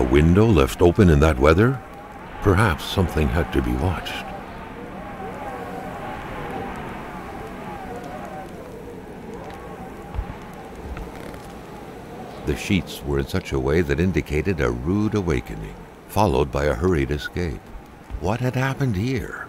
window left open in that weather? Perhaps something had to be watched. The sheets were in such a way that indicated a rude awakening, followed by a hurried escape. What had happened here?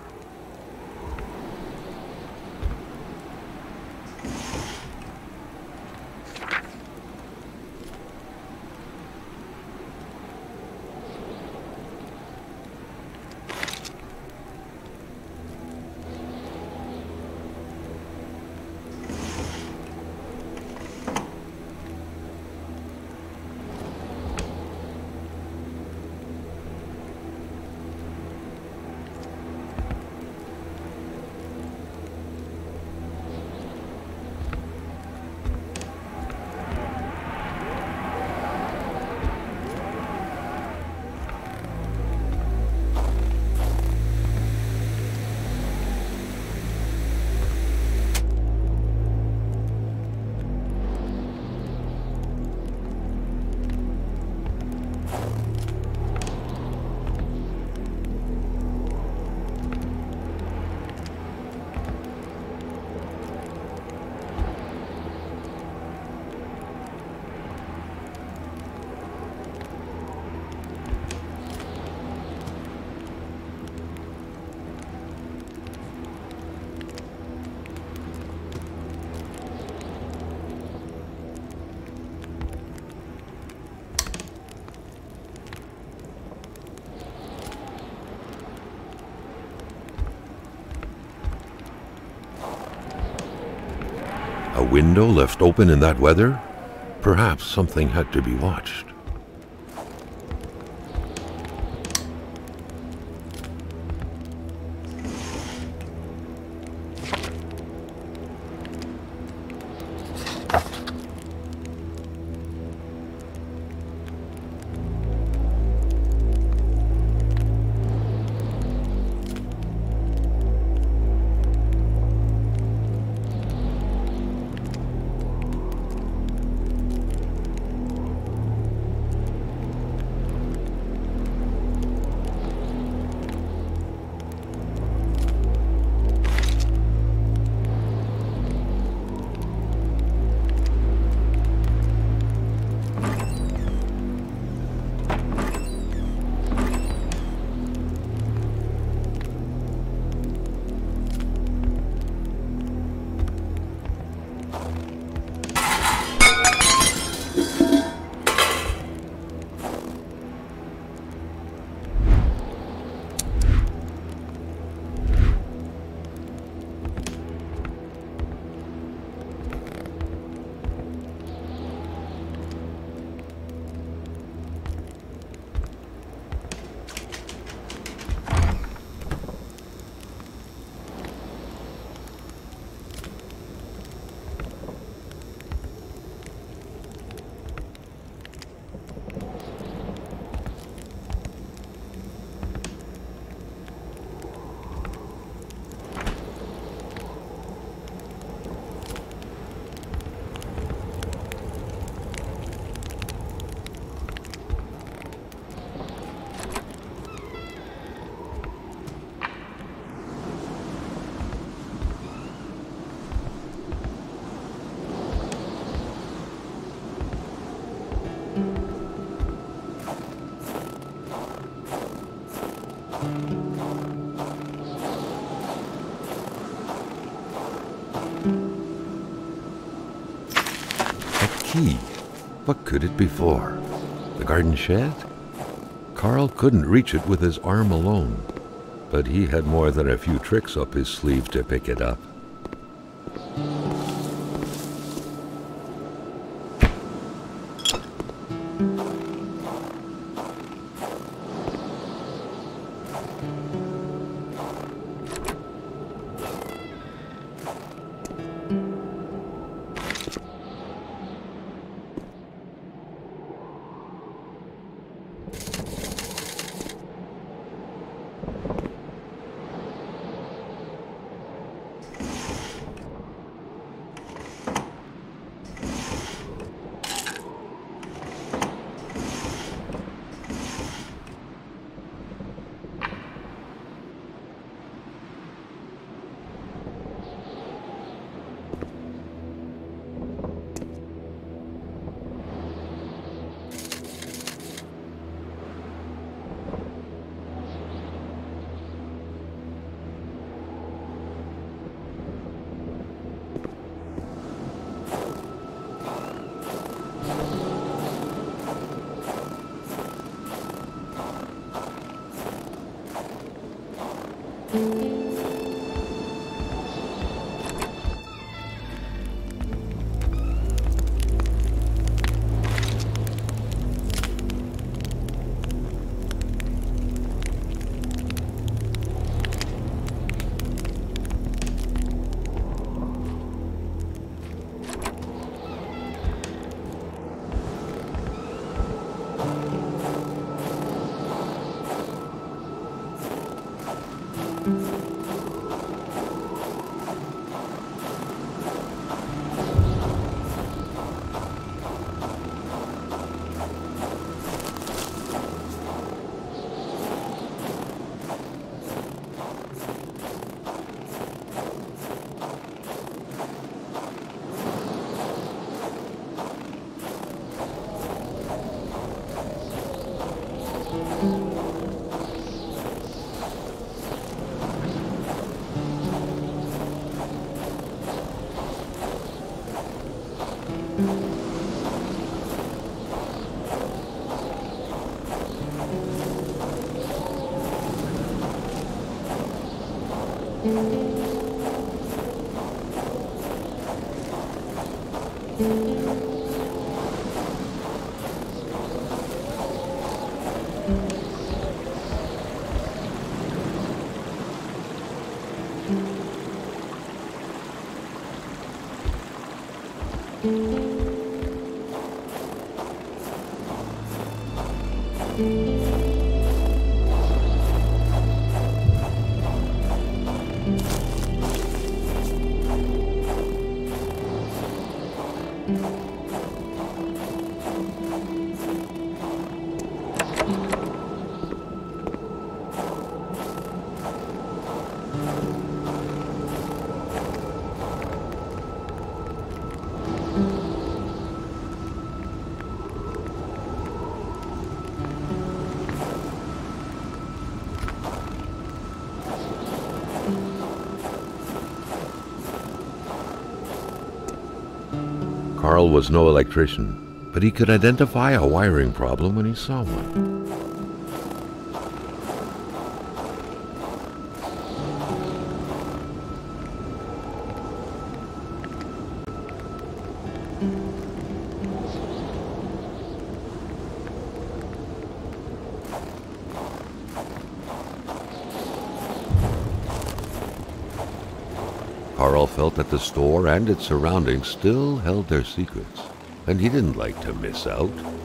A window left open in that weather? Perhaps something had to be watched. Key. What could it be for? The garden shed? Carl couldn't reach it with his arm alone, but he had more than a few tricks up his sleeve to pick it up. Carl was no electrician, but he could identify a wiring problem when he saw one. Carl felt that the store and its surroundings still held their secrets, and he didn't like to miss out.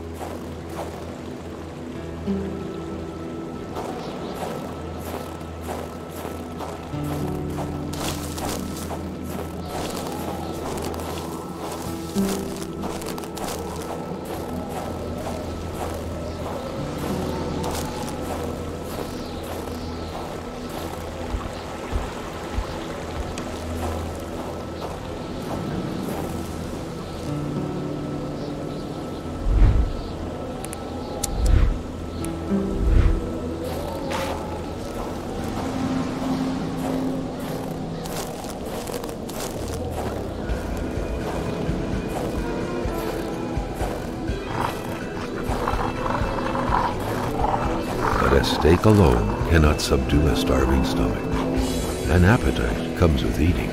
A steak alone cannot subdue a starving stomach. An appetite comes with eating.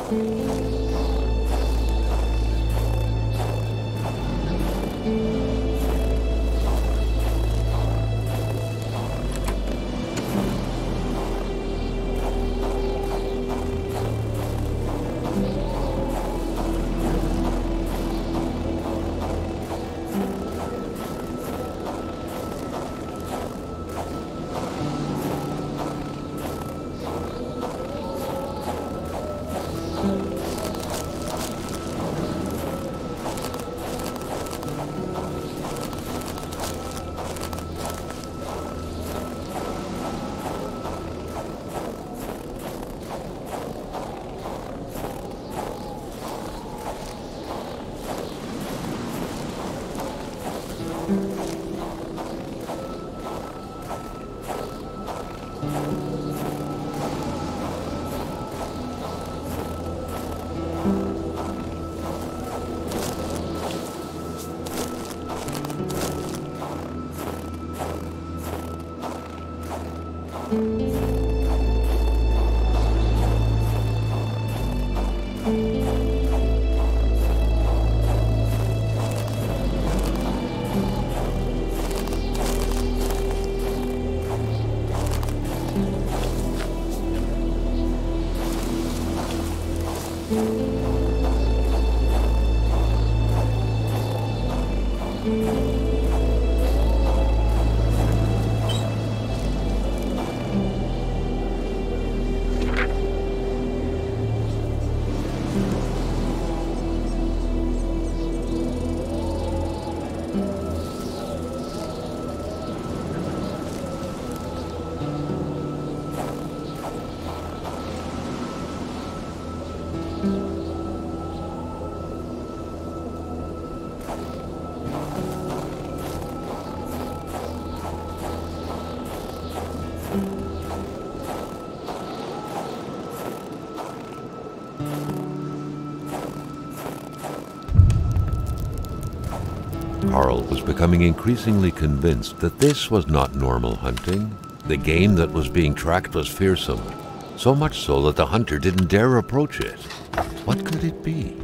Carl was becoming increasingly convinced that this was not normal hunting. The game that was being tracked was fearsome, so much so that the hunter didn't dare approach it. What could it be?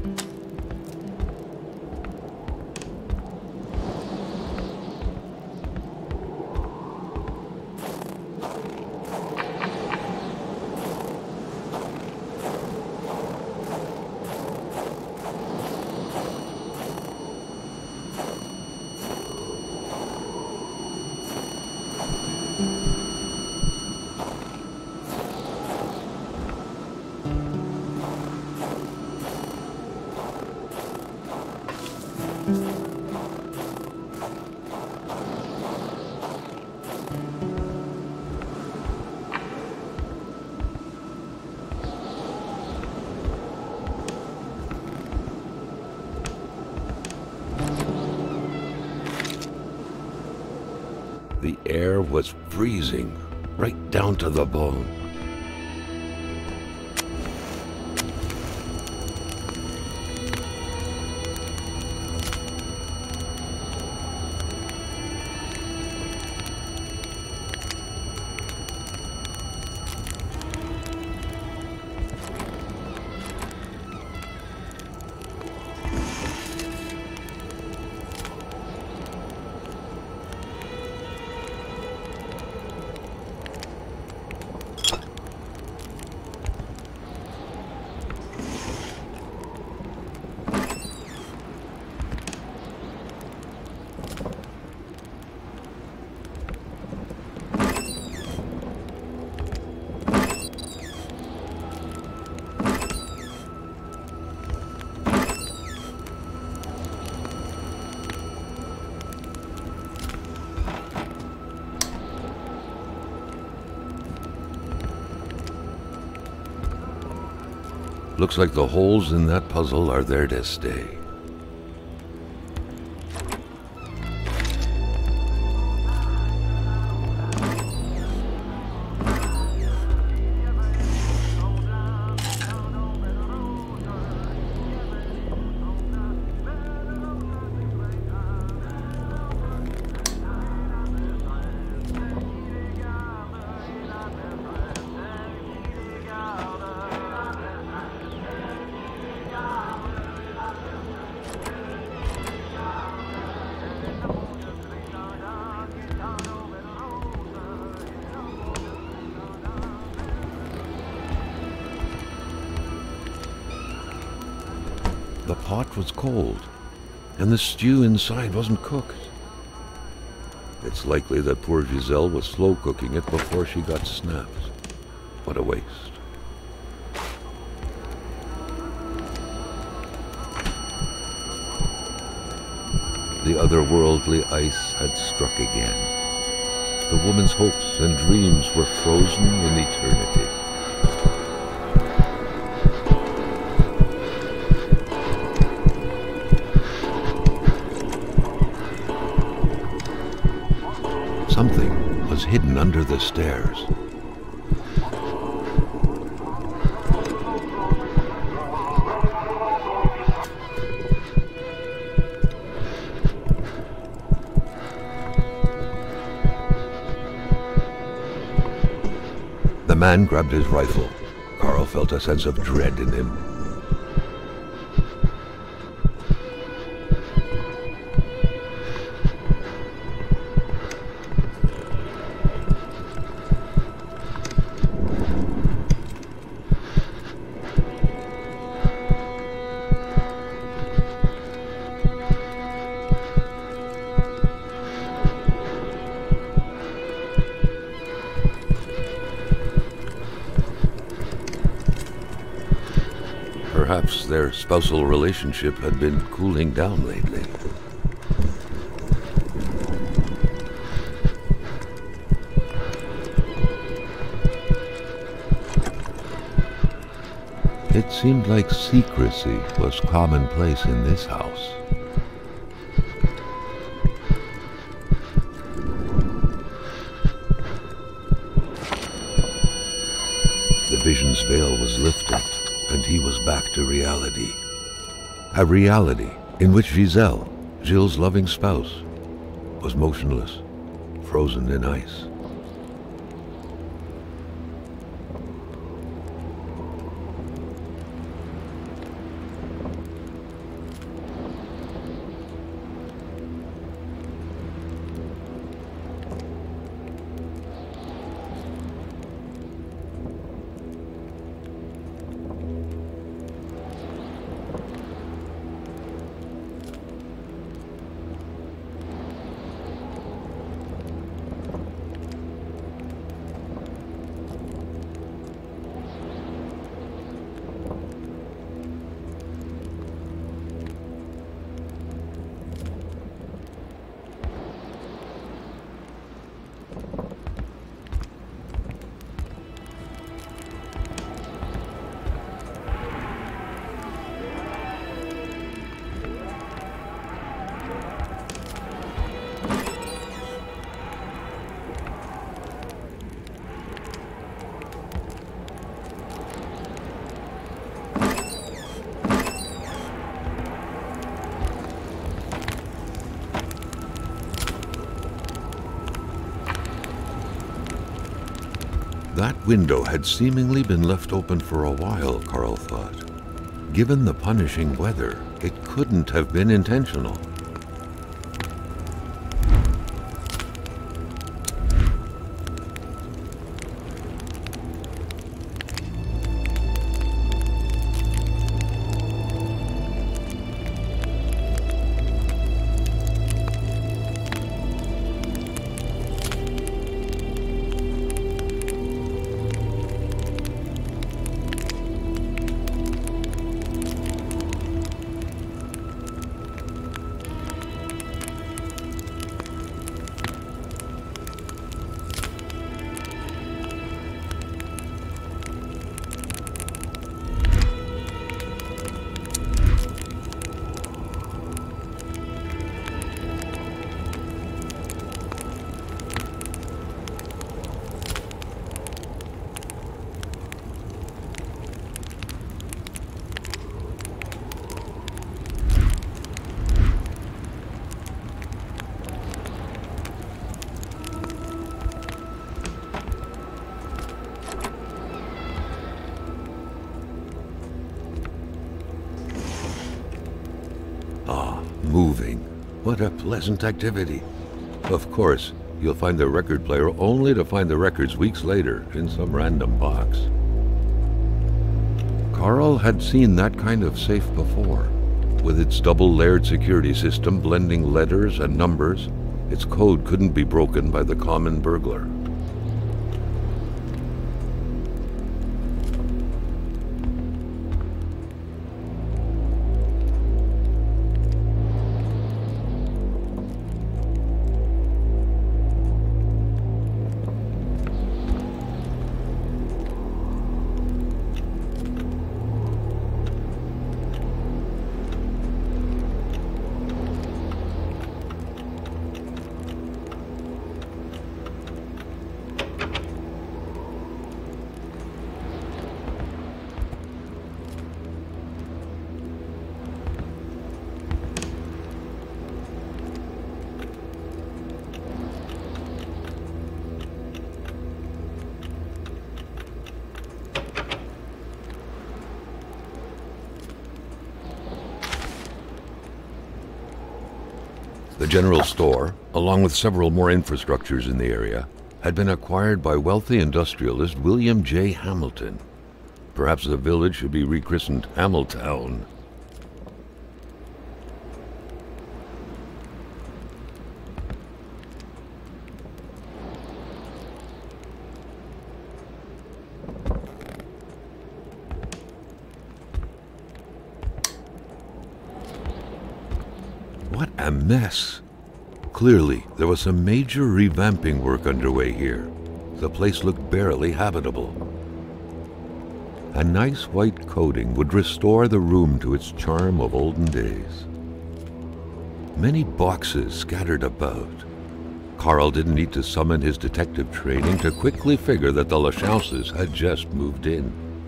The air was freezing, right down to the bone. Looks like the holes in that puzzle are there to stay. the pot was cold, and the stew inside wasn't cooked. It's likely that poor Giselle was slow cooking it before she got snapped. What a waste. The otherworldly ice had struck again. The woman's hopes and dreams were frozen in eternity. Something was hidden under the stairs. The man grabbed his rifle. Carl felt a sense of dread in him. Perhaps their spousal relationship had been cooling down lately. It seemed like secrecy was commonplace in this house. The vision's veil was lifted, and he was back to reality. A reality in which Giselle, Gilles' loving spouse, was motionless, frozen in ice. That window had seemingly been left open for a while, Carl thought. Given the punishing weather, it couldn't have been intentional. Moving. What a pleasant activity. Of course, you'll find the record player only to find the records weeks later in some random box. Carl had seen that kind of safe before. With its double-layered security system blending letters and numbers, its code couldn't be broken by the common burglar. The general store, along with several more infrastructures in the area, had been acquired by wealthy industrialist William J. Hamilton. Perhaps the village should be rechristened Hamiltown. What a mess! Clearly, there was some major revamping work underway here. The place looked barely habitable. A nice white coating would restore the room to its charm of olden days. Many boxes scattered about. Carl didn't need to summon his detective training to quickly figure that the Lachauses had just moved in.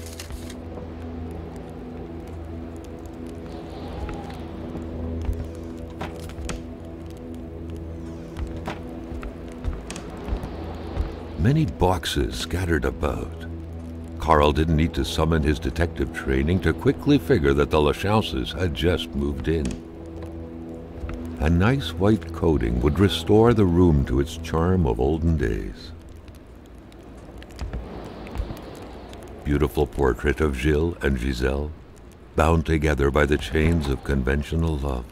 Many boxes scattered about. Carl didn't need to summon his detective training to quickly figure that the Lachauses had just moved in. A nice white coating would restore the room to its charm of olden days. Beautiful portrait of Gilles and Giselle, bound together by the chains of conventional love.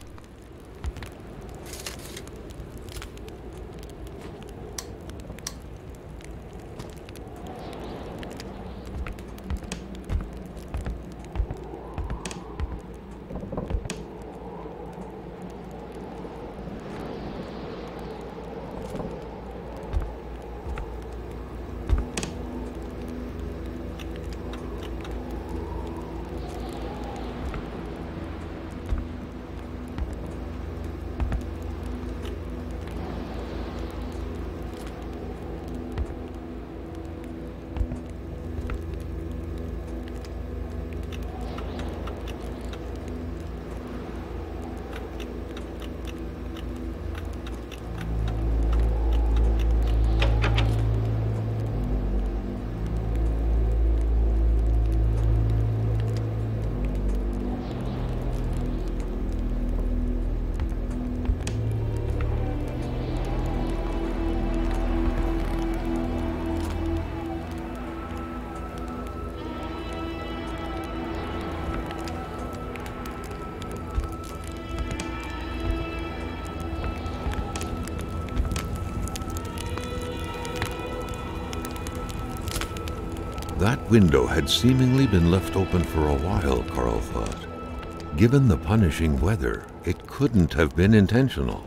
That window had seemingly been left open for a while, Carl thought. Given the punishing weather, it couldn't have been intentional.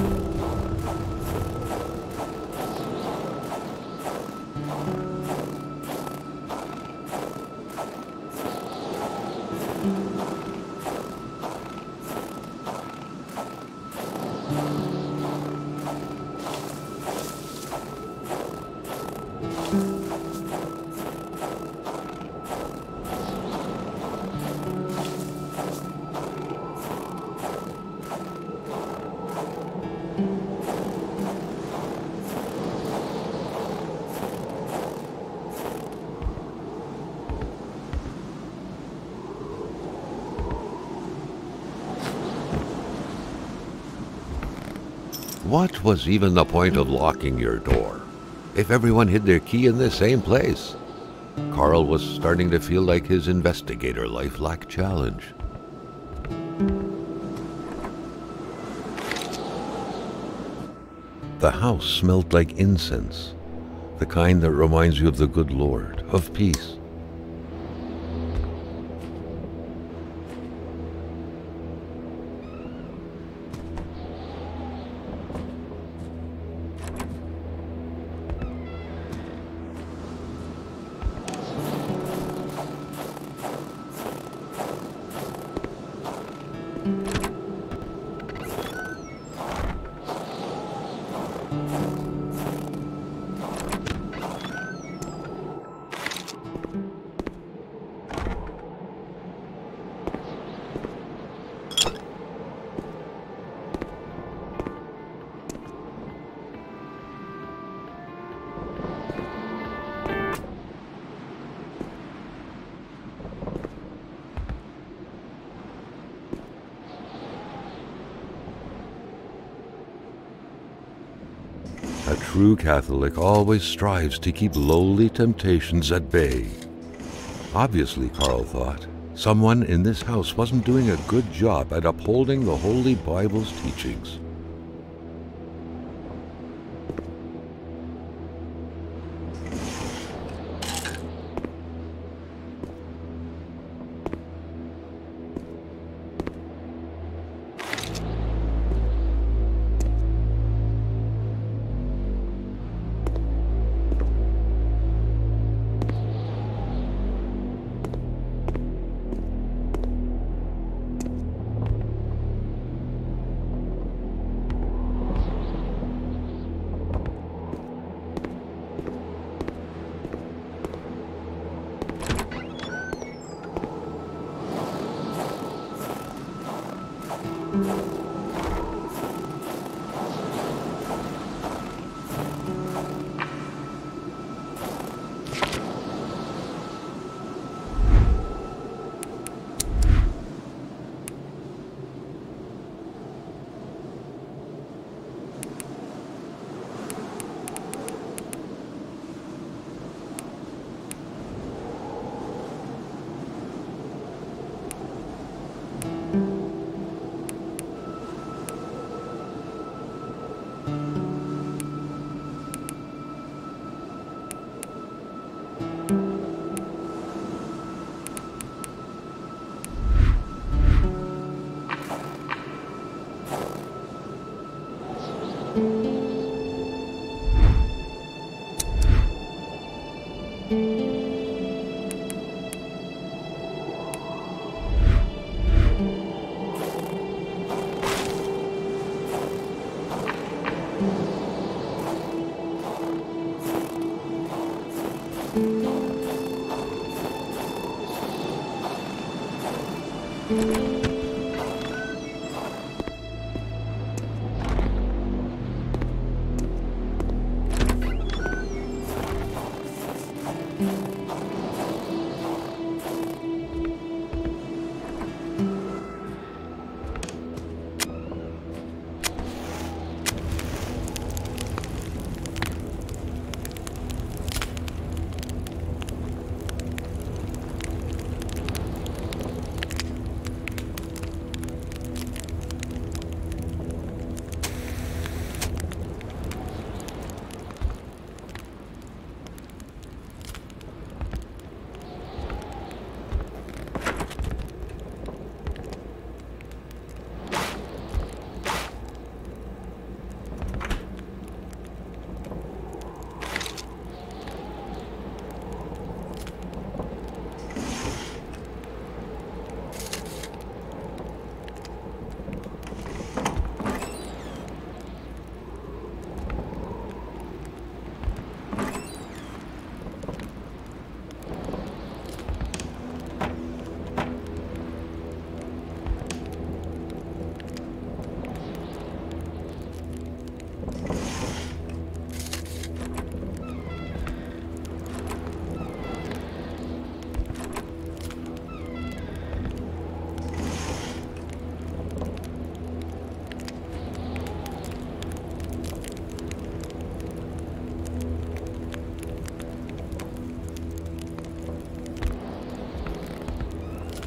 What was even the point of locking your door if everyone hid their key in the same place? Carl was starting to feel like his investigator life lacked challenge. The house smelled like incense, the kind that reminds you of the good Lord, of peace. A true Catholic always strives to keep lowly temptations at bay. Obviously, Carl thought, someone in this house wasn't doing a good job at upholding the Holy Bible's teachings.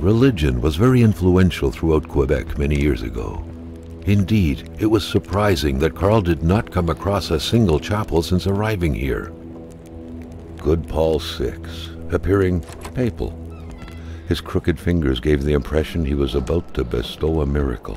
Religion was very influential throughout Quebec many years ago. Indeed, it was surprising that Carl did not come across a single chapel since arriving here. Good Paul VI, appearing papal. His crooked fingers gave the impression he was about to bestow a miracle.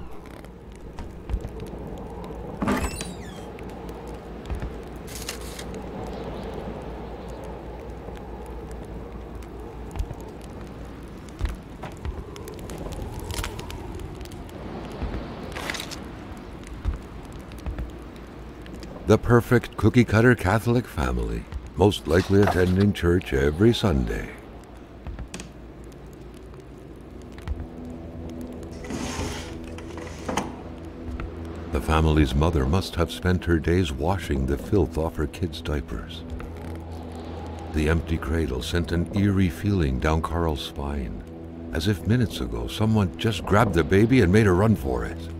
The perfect cookie-cutter Catholic family, most likely attending church every Sunday. The family's mother must have spent her days washing the filth off her kids' diapers. The empty cradle sent an eerie feeling down Carl's spine, as if minutes ago someone just grabbed the baby and made a run for it.